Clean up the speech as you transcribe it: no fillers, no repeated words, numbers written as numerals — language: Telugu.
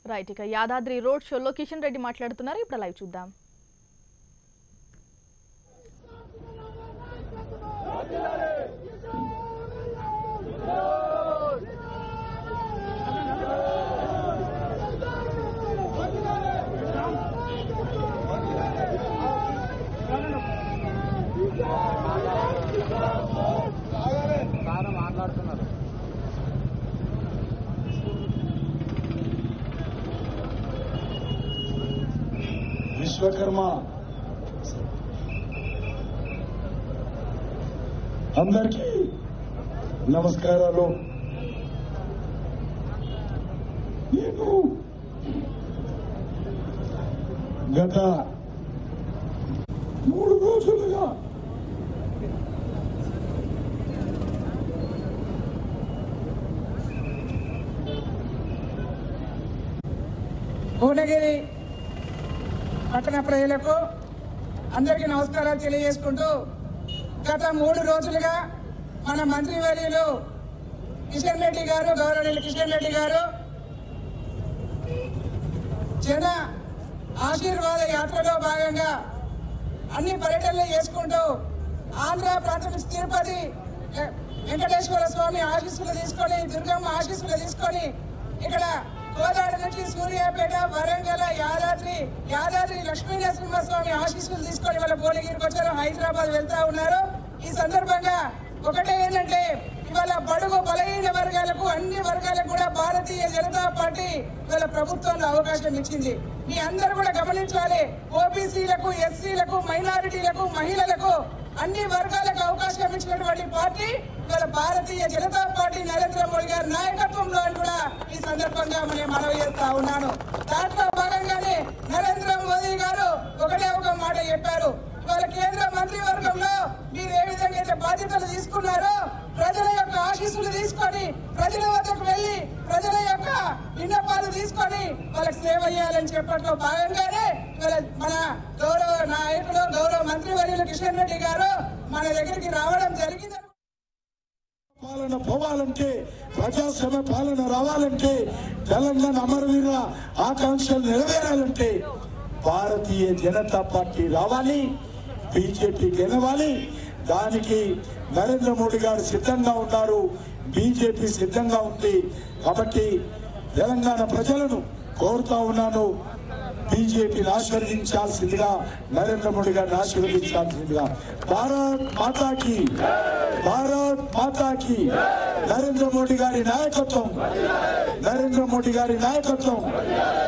రైట్ ఇక యాదాద్రి రోడ్ షోలో కిషన్ రెడ్డి మాట్లాడుతున్నారు. ఇప్పుడు లైవ్ చూద్దాం. విశ్వకర్మ అందరికీ నమస్కారాలు. నేను గత 3 రోజులుగా భువనగిరి పట్టణ ప్రజలకు అందరికీ నమస్కారాలు తెలియజేసుకుంటూ గత 3 రోజులుగా మన మంత్రివర్యులు కిషన్ రెడ్డి గారు, గౌరవనీయులు కిషన్ రెడ్డి గారు జన ఆశీర్వాద యాత్రలో భాగంగా అన్ని పర్యటనలు చేసుకుంటూ ఆంధ్ర ప్రాంతం తిరుపతి వెంకటేశ్వర స్వామి ఆశీస్సులు తీసుకొని, దుర్గమ్మ ఆశీస్సులు తీసుకొని ఇక్కడ కోదాడ నుంచి సూర్యాపేట, వరంగల్, యాదాద్రి లక్ష్మీ నరసింహస్వామి ఆశీస్సులు తీసుకొని వాళ్ళ భువనగిరికి వచ్చారు. హైదరాబాద్ వెళ్తా ఉన్నారు. ఈ సందర్భంగా ఒకటే ఏంటంటే ఇవాళ బడుగు బలహీన వర్గాలకు, అన్ని వర్గాలకు కూడా భారతీయ జనతా పార్టీ ఇవాళ ప్రభుత్వంలో అవకాశం ఇచ్చింది. మీ అందరూ కూడా గమనించాలి. ఓబీసీలకు, ఎస్సీలకు, మైనారిటీలకు, మహిళలకు, అన్ని వర్గాలకు అవకాశం ఇచ్చినటువంటి పార్టీ ఇవాళ భారతీయ జనతా పార్టీ నరేంద్ర మోడీ గారి నాయకత్వంలో కూడా ఈ సందర్భంగా నేను మనవి చేస్తా ఉన్నాను. దాంట్లో భాగంగానే నరేంద్ర మోదీ గారు ఒకటే ఒక మాట చెప్పారు. ఇవాళ కేంద్ర మంత్రివర్గంలో మీరు ఏ విధంగా అయితే బాధ్యతలు తీసుకున్నారో ప్రజల యొక్క ఆశీస్సులు తీసుకొని, ప్రజల వద్దకు వెళ్లి ప్రజల యొక్క విన్నపాలు తీసుకొని వాళ్ళకి సేవ చేయాలని చెప్పట్లో భాగంగానే మన గౌరవ నాయకుడు, గౌరవ మంత్రివర్యులు కిషన్ రెడ్డి గారు మన దగ్గరికి రావడం జరిగింది. పాలన పోవాలంటే, ప్రజాస్వామ్య పాలన రావాలంటే, తెలంగాణ అమరవీర ఆకాంక్షలు నెరవేరాలంటే భారతీయ జనతా పార్టీ రావాలి, బీజేపీ గెలవాలి. దానికి నరేంద్ర మోడీ గారు సిద్ధంగా ఉన్నారు, బీజేపీ సిద్ధంగా ఉంది. కాబట్టి తెలంగాణ ప్రజలను కోరుతా ఉన్నాను, బీజేపీని ఆశీర్వదించాల్సిందిగా, నరేంద్ర మోడీ గారిని ఆశీర్వదించాల్సిందిగా. భారత్ మాతాకి, భారత్ మాతాకి. నరేంద్ర మోడీ గారి నాయకత్వం, నరేంద్ర మోడీ గారి నాయకత్వం.